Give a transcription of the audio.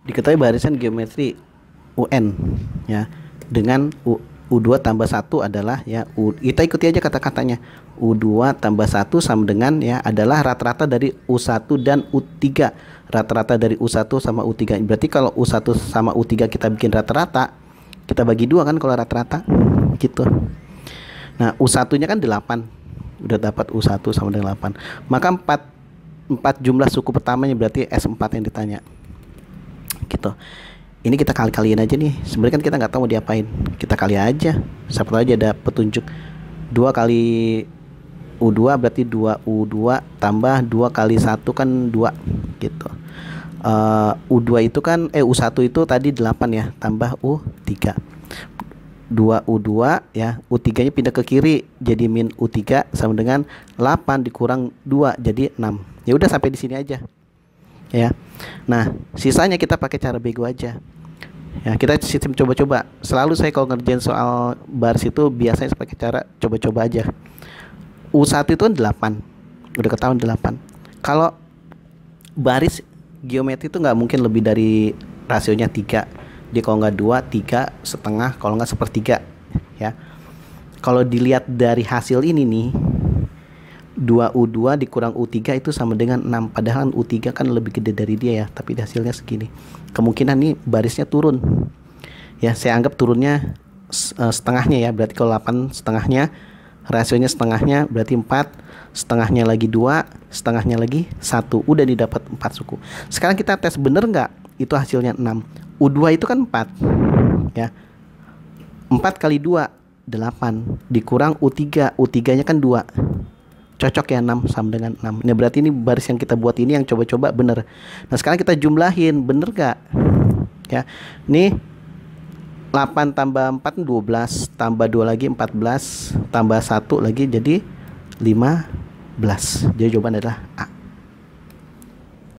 Diketahui barisan geometri UN ya dengan U2 tambah 1 adalah ya kita ikuti aja kata-katanya. U2 tambah 1 sama dengan ya adalah rata-rata dari U1 dan U3. Rata-rata dari U1 sama U3. Berarti kalau U1 sama U3 kita bikin rata-rata, kita bagi dua kan kalau rata-rata gitu. Nah, U1-nya kan 8. Udah dapat U1 sama dengan 8. Maka 4 jumlah suku pertamanya berarti S4 yang ditanya. Gitu. Ini kita kali-kaliin aja nih. Sebenarnya kan kita nggak tahu mau diapain. Kita kali aja. Siapa tahu aja ada petunjuk. 2 kali U2 berarti 2U2 tambah 2 kali 1 kan 2 gitu. U2 itu kan U1 itu tadi 8 ya, tambah U3. 2U2 ya, U3 nya pindah ke kiri jadi min U3 sama dengan 8 dikurang 2 jadi 6. Ya udah sampai di sini aja. Ya. Nah, sisanya kita pakai cara bego aja. Ya, kita sistem coba-coba. Selalu saya kalau ngerjain soal baris itu biasanya pakai cara coba-coba aja. U1 itu kan 8. Udah ketahuan 8. Kalau baris geometri itu nggak mungkin lebih dari rasionya 3. Dia kalau nggak 2, 3 setengah, kalau nggak sepertiga. Ya. Kalau dilihat dari hasil ini nih, 2U2 dikurang U3 itu sama dengan 6. Padahal U3 kan lebih gede dari dia ya, tapi hasilnya segini. Kemungkinan nih barisnya turun. Ya, saya anggap turunnya setengahnya ya. Berarti kalau 8 setengahnya, rasionya setengahnya berarti 4, setengahnya lagi 2, setengahnya lagi 1. Udah didapat 4 suku. Sekarang kita tes bener nggak? Itu hasilnya 6. U2 itu kan 4. Ya. 4 kali 2 8 dikurang U3. U3-nya kan 2. Cocok ya 6 sama dengan 6. Nah berarti ini baris yang kita buat ini yang coba-coba bener. Nah sekarang kita jumlahin, bener gak? Ya, nih 8 tambah 4 12, tambah 2 lagi 14, tambah 1 lagi jadi 15. Jadi jawaban adalah A.